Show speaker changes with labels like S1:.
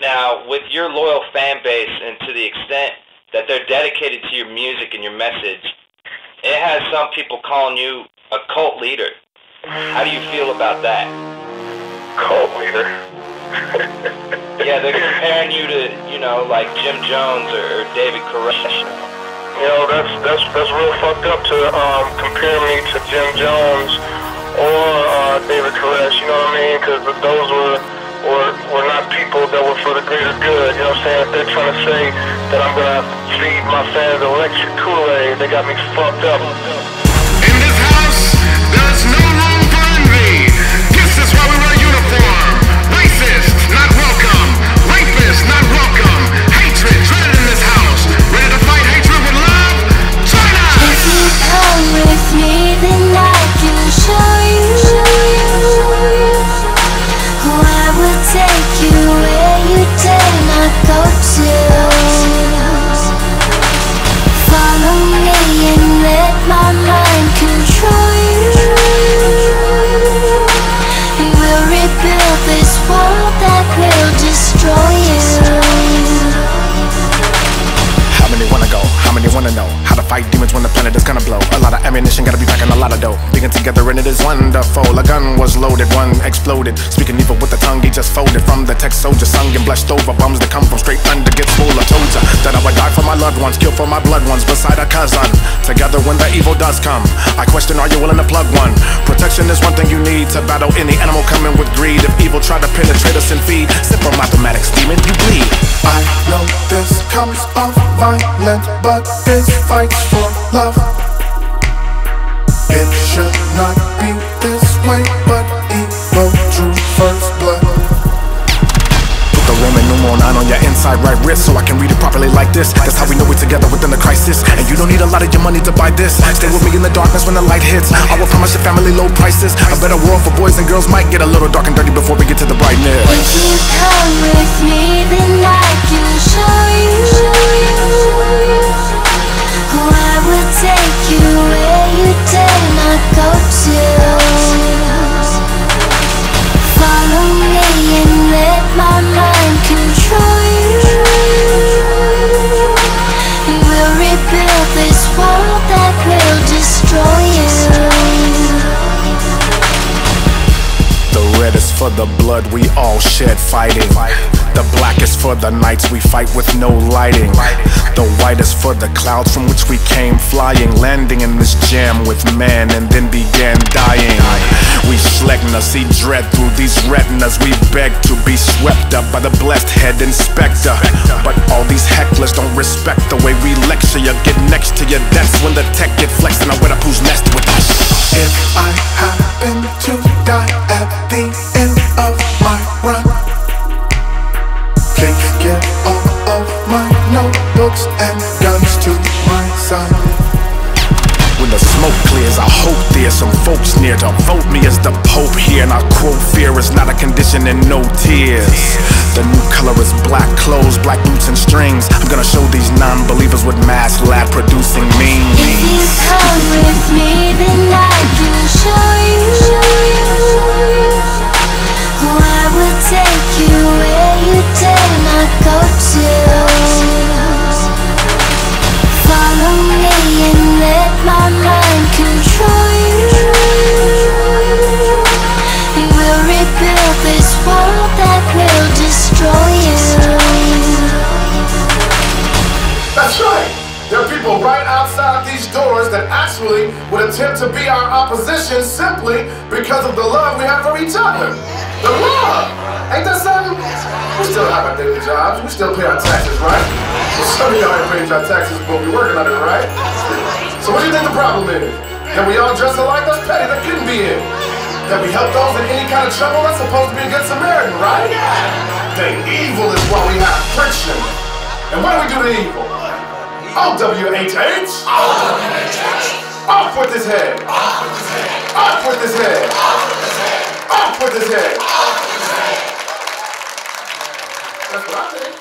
S1: Now, with your loyal fan base and to the extent that they're dedicated to your music and your message, it has some people calling you a cult leader. How do you feel about that?
S2: Cult leader?
S1: Yeah, they're comparing you to, you know, like Jim Jones or David Koresh.
S2: You know, that's real fucked up to compare me to Jim Jones or David Koresh, you know what I mean? Because those were not people that were for the greater good, you know what I'm saying? If they're trying to say that I'm going to feed my fans electric Kool-Aid, they got me fucked up.
S3: In this house, there's no room for envy. This is why we wear uniform. Racist, not welcome. Rapist, not welcome. Hatred, dreaded in this house. Ready to fight hatred with love? Join us!
S4: If you come with me, then I can show you. I will take you where you dare not go to. Follow me and let my mind control you. We will rebuild this world that will destroy you.
S5: How many wanna go? How many wanna know how to fight demons when the planet is gonna blow? A lot of ammunition, gotta be packing a lot of dough. Digging together and it is wonderful. A gun was loaded, one exploded. Speaking evil with the tongue, he just folded. From the text soldier sung and blushed over. Bums that come from straight under get swole. I told ya that I would die for my loved ones, kill for my blood ones beside a cousin. Together when the evil does come, I question, are you willing to plug one? Protection is one thing you need to battle any animal coming with greed. If evil try to penetrate us and feed, simple mathematics, demon, you bleed. I know this comes off violent, but this fights for love. It should not be this way, but evil drew first blood. Put the Roman numeral 9 on your inside right wrist, so I can read it properly like this. That's how we know we're together within the crisis. And you don't need a lot of your money to buy this. Stay with me in the darkness when the light hits. I will promise your family low prices. A better world for boys and girls might get a little dark and dirty before we get to the brightness.
S4: If you come with me, then I can show you. I will take you where you dare not go to. Follow me and let my mind control you. We will rebuild this world that will destroy you.
S5: The red is for the blood we all shed fighting. The black is for the nights we fight with no lighting. The white is for the clouds from which we came flying. Landing in this jam with man and then began dying. We schlegna, see dread through these retinas. We beg to be swept up by the blessed head inspector. But all these hecklers don't respect the way we lecture you. Get next to you, that's when the tech get flexed and I wet up who's messed with us. If I happen to die at the end of my run, please give all of my notebooks and guns to my son. When the smoke clears, I hope there's some folks near to vote me as the Pope here. And I quote, fear is not a condition and no tears. The new color is black clothes, black boots and strings. I'm gonna show these non-believers what mass lab producing means.
S4: If you come with me, then I can show you. I will take you where you dare not go to. Follow me and let my mind control you. We will rebuild this world that will destroy you.
S5: That's right. There are people right outside these doors that actually would attempt to be our opposition simply because of the love we have for each other. The love! Ain't that something? We still have our daily jobs. We still pay our taxes, right? Well, some of y'all ain't paying your taxes, but we're working on it, right? So what do you think the problem is? That we all dress alike? That's petty. That couldn't be it. That we help those in any kind of trouble? That's supposed to be a good Samaritan, right? The evil is why we have friction. And what do we do to evil? O-W-H-H! Off with his head! Off with his head! Off with his head! That's what I think.